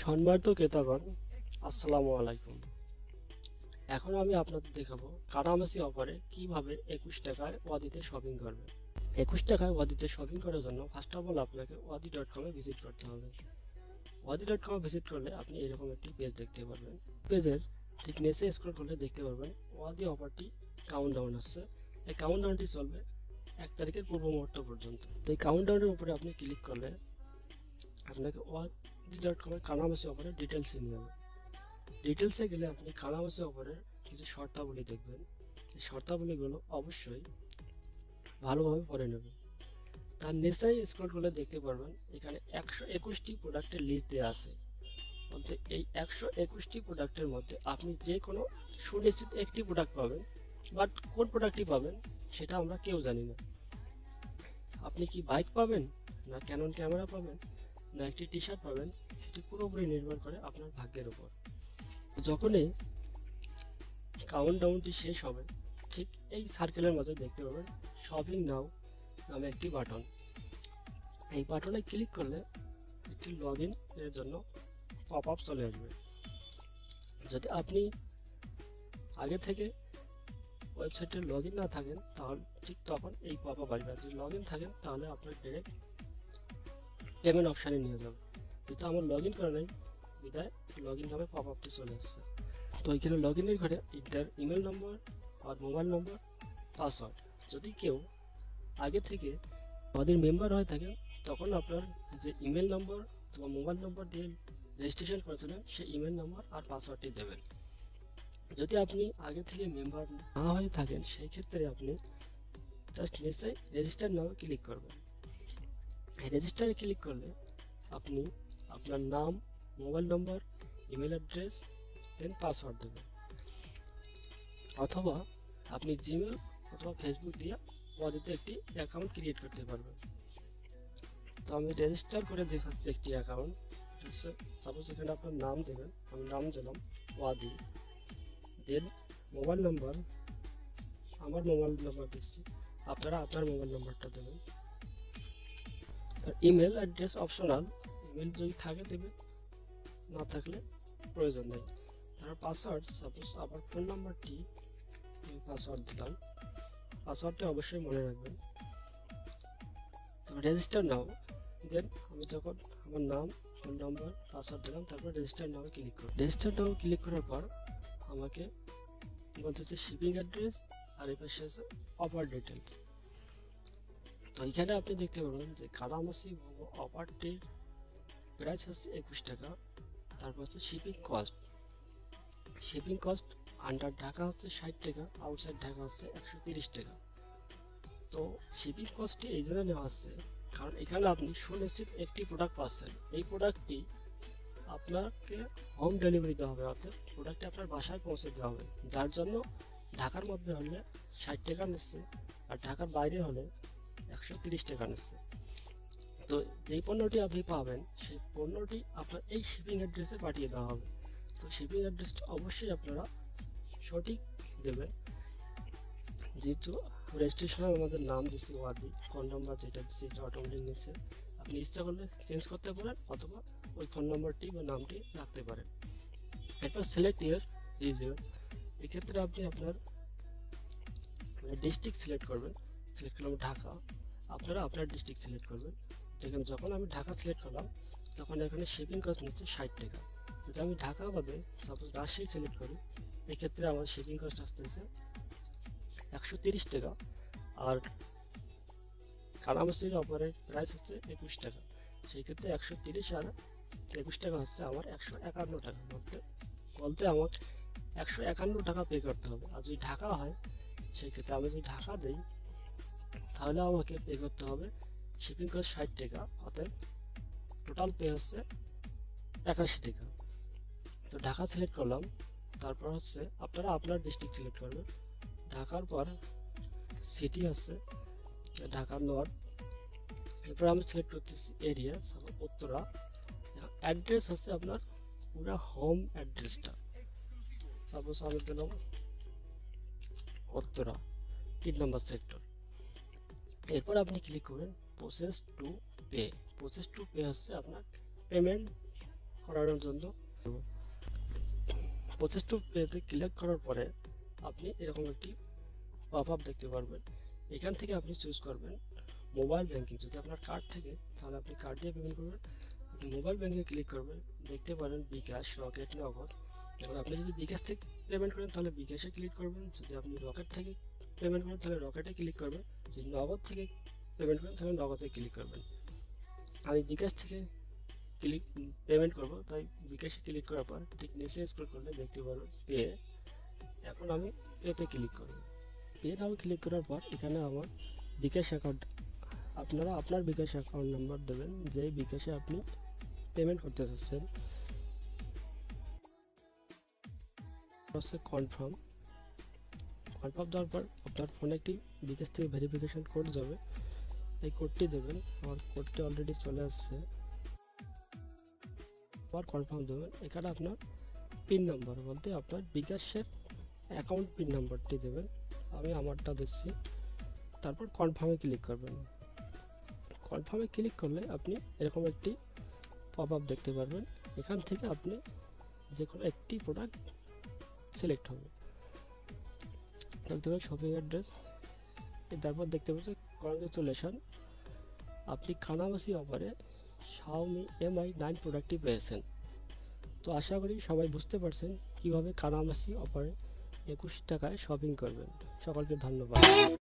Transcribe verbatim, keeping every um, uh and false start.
সম্মানিত ক্রেতাগণ, আসসালামু আলাইকুম। এখন আমি আপনাদের দেখাবো কাটামাছি অফারে কিভাবে একুশ টাকায় ওয়াদিতে শপিং করবে। একুশ টাকায় ওয়াদিতে শপিং করার জন্য ফার্স্ট অফ অল আপনাকে ওয়াদি ডট কমে ভিজিট করতে হবে। ওয়াদি ডট কমে ভিজিট করলে আপনি এরকম একটি পেজ দেখতে পারবেন। পেজের ঠিক নিচে স্ক্রল করলে দেখতে পারবেন ওয়াদি অফারটি কাউন্টডাউন হচ্ছে। এই কাউন্টডাউনটি চলবে এক তারিখের পূর্ব মুহূর্ত পর্যন্ত। তো এই কাউন্টডাউনের উপরে আপনি ক্লিক করলে আপনাকে ওয়াদি ডট কমের কানামাছি অফারের ডিটেলসে নিয়ে যাবে। ডিটেলসে গেলে আপনি কানামাছি অফারের কিছু শর্তাবলী দেখবেন। এই শর্তাবলীগুলো অবশ্যই ভালোভাবে পড়ে নেবেন। তার নিচেই স্ক্রল করলে দেখতে পারবেন এখানে একশো একুশটি প্রোডাক্টের লিস্ট দেওয়া আছে। বলতে এই একশো একুশটি প্রোডাক্টের মধ্যে আপনি যে কোনো সুনিশ্চিত একটি প্রোডাক্ট পাবেন, বাট কোন প্রোডাক্টটি পাবেন সেটা আমরা কেউ জানি না। আপনি কি বাইক পাবেন, না ক্যানন ক্যামেরা পাবেন, না একটি টি শার্ট পাবেন, সেটি পুরোপুরি নির্ভর করে আপনার ভাগ্যের উপর। যখনই কাউন্টডাউনটি শেষ হবে ঠিক এই সার্কেলের মাঝে দেখতে পাবেন শপিং নাও নামে একটি বাটন। এই বাটনে ক্লিক করলে একটি লগ ইন এর জন্য পপ আপ চলে আসবে। যদি আপনি আগে থেকে ওয়েবসাইটে লগ ইন না থাকেন তাহলে ঠিক তখন এই পপ আপ আসবে। যদি লগ ইন থাকেন তাহলে আপনার ডিরেক্ট পেমেন্ট অপশানে নিয়ে যাবে। যেহেতু আমার লগ ইন করা নেই বিদায় লগ ইন নামে পপ আপটি চলে আসছে। তো এখানে লগ ইনের ঘরে ইন্টার ইমেল নম্বর আর মোবাইল নম্বর, পাসওয়ার্ড। যদি কেউ আগে থেকে আমাদের মেম্বার হয়ে থাকেন তখন আপনার যে ইমেল নম্বর অথবা মোবাইল নম্বর দিয়ে রেজিস্ট্রেশন করেছিলেন সেই ইমেল নম্বর আর পাসওয়ার্ডটি দেবেন। যদি আপনি আগে থেকে মেম্বার না হয়ে থাকেন সেই ক্ষেত্রে আপনি জাস্ট নিচে রেজিস্টার নামে ক্লিক করবেন। এই রেজিস্টারে ক্লিক করলে আপনি আপনার নাম, mobile number, email address then password দেবেন, অথবা আপনি জিমেল অথবা ফেসবুক দিয়ে ওয়াদিতে একটি অ্যাকাউন্ট ক্রিয়েট করতে পারবেন। তো আমি রেজিস্টার করে দেখাচ্ছি একটি অ্যাকাউন্ট। সাপোজ এখানে আপনার নাম দেবেন, আমি নাম দিলাম ওয়াদি, দেন মোবাইল নম্বর, আমার মোবাইল নম্বর দিচ্ছি, আপনারা আপনার মোবাইল নম্বরটা দেবেন। ইমেল অ্যাড্রেস অপশনাল, ইমেল যদি থাকে দেবেন, না থাকলে প্রয়োজন নেই। তারপর পাসওয়ার্ড, সাপোজ আমার ফোন নাম্বারটি পাসওয়ার্ড দিলাম, পাসওয়ার্ডটি অবশ্যই মনে রাখবেন। তারপর রেজিস্টার নাও, দেন আমি যখন আমার নাম, ফোন নাম্বার, পাসওয়ার্ড দিলাম, তারপর রেজিস্টার নাও ক্লিক করব। রেজিস্টার নাও ক্লিক করার পর আমাকে বলতে হচ্ছে শিপিং অ্যাড্রেস আর এই পাশে আছে অফার ডিটেলস। তো এখানে আপনি দেখতে পাবেন যে কানামাছি অফারটির প্রাইস হচ্ছে একুশ টাকা। তারপর হচ্ছে shipping cost, shipping cost under Dhaka হচ্ছে ষাট টাকা, আউটসাইড ঢাকা হচ্ছে একশো তিরিশ টাকা। তো শিপিং কস্টটি এই জন্য নেওয়া হচ্ছে কারণ এখানে আপনি সুনিশ্চিত একটি প্রোডাক্ট পাচ্ছেন। এই প্রোডাক্টটি আপনাকে হোম ডেলিভারি দেওয়া হবে, অর্থাৎ প্রোডাক্টটি আপনার বাসায় পৌঁছে দেওয়া হবে, যার জন্য ঢাকার মধ্যে হলে ষাট টাকা নিচ্ছে আর ঢাকার বাইরে হলে একশো তিরিশ টাকা নিচ্ছে। তো যেই পণ্যটি আপনি পাবেন সেই পণ্যটি আপনার এই শিপিং অ্যাড্রেসে পাঠিয়ে দেওয়া হবে। তো শিপিং অ্যাড্রেসটা অবশ্যই আপনারা সঠিক দেবেন। যেহেতু রেজিস্ট্রেশনে আমাদের নাম দিচ্ছি ওয়াদি, ফোন নাম্বার যেটা দিচ্ছি এটা অটোমেটিক নিচ্ছে। আপনি ইচ্ছা করলে চেঞ্জ করতে পারেন অথবা ওই ফোন নাম্বারটি বা নামটি রাখতে পারেন। এরপর সিলেক্ট ইয়ার রিজিয়ন, এক্ষেত্রে আপনি আপনার ডিস্ট্রিক্ট সিলেক্ট করবেন। সিলেক্ট করলাম ঢাকা, আপনারা আপনার ডিস্ট্রিক্ট সিলেক্ট করবেন। দেখেন যখন আমি ঢাকা সিলেক্ট করলাম তখন এখানে শিপিং কস্ট নিচ্ছে ষাট টাকা। যদি আমি ঢাকা বাদে সাপোজ রাজশাহী সিলেক্ট করি এক্ষেত্রে আমার শিপিং কস্ট আসতেছে একশো তিরিশ টাকা। আর কানামাছির অফারের প্রাইস হচ্ছে একুশ টাকা, সেই ক্ষেত্রে একশো তিরিশ আর একুশ টাকা হচ্ছে আমার একশো একান্ন টাকা। বলতে বলতে আমার একশো একান্ন টাকা পে করতে হবে। আর যদি ঢাকা হয় সেই ক্ষেত্রে আমি যদি ঢাকা দিই তাহলে আমাকে পে করতে হবে শিপিং কস্ট ষাট টাকা, অর্থাৎ টোটাল পে হচ্ছে একাশি টাকা। তো ঢাকা সিলেক্ট করলাম, তারপর হচ্ছে আপনারা আপনার ডিস্ট্রিক্ট সিলেক্ট করবেন। ঢাকার পর সিটি হচ্ছে ঢাকা নর্থ, এরপর আমি সিলেক্ট করতেছি এরিয়া উত্তরা। অ্যাড্রেস হচ্ছে আপনার পুরো হোম অ্যাড্রেসটা, সাপোজ আমি দিলাম উত্তরা তিন নম্বর সেক্টর। এরপর আপনি ক্লিক করবেন process to pay. Process to pay হচ্ছে আপনার পেমেন্ট করানোর জন্য প্রসেস টু পেতে ক্লিক করার পরে আপনি এরকম একটি পপ আপ দেখতে পারবেন। এখান থেকে আপনি চুজ করবেন মোবাইল ব্যাংকিং। যদি আপনার কার্ড থাকে তাহলে আপনি কার্ড দিয়ে পেমেন্ট করবেন। আপনি মোবাইল ব্যাংকিংয়ে ক্লিক করবেন, দেখতে পারেন বিকাশ, রকেট, নগদ। এবার আপনি যদি বিকাশ থেকে পেমেন্ট করেন তাহলে বিকাশে ক্লিক করবেন, যদি আপনি রকেট থেকে পেমেন্ট করেন তাহলে রকেটে ক্লিক করবেন, যদি নগদ থেকে পেমেন্ট করেন তাহলে নগদে ক্লিক করবেন। আমি বিকাশ থেকে ক্লিক পেমেন্ট করব, তাই বিকাশে ক্লিক করার পর ঠিক নিচে স্ক্রল করলে দেখতে পারবেন পে। এখন আমি পেতে ক্লিক করব। পে নাও ক্লিক করার পর এখানে আমার বিকাশ অ্যাকাউন্ট, আপনারা আপনার বিকাশ অ্যাকাউন্ট নাম্বার দেবেন যে বিকাশে আপনি পেমেন্ট করতে চাচ্ছেন। হচ্ছে কনফার্ম। কনফার্ম দেওয়ার পর আপনার ফোনে একটি বিকাশ থেকে ভেরিফিকেশন কোড যাবে, এই কোডটি দেবেন। আমার কোডটি অলরেডি চলে আসছে। আবার কনফার্ম দেবেন। এখানে আপনার পিন নাম্বার বলতে আপনার বিকাশের অ্যাকাউন্ট পিন নাম্বারটি দেবেন, আমি আমারটা দিচ্ছি। তারপর কনফার্মে ক্লিক করবেন। কনফার্মে ক্লিক করলে আপনি এরকম একটি পপ আপ দেখতে পারবেন। এখান থেকে আপনি যে কোনো একটি প্রোডাক্ট সিলেক্ট হবে। দেখতে পাবেন শপিং অ্যাড্রেস, তারপর দেখতে পাচ্ছেন কংগ্রেচুলেশন, আপনি খানামাসি অফারে শাওমি এমআই নাইন প্রোডাক্টটি পেয়েছেন। তো আশা করি সবাই বুঝতে পারছেন কীভাবে খানামাসি অফারে একুশ টাকায় শপিং করবেন। সকলকে ধন্যবাদ।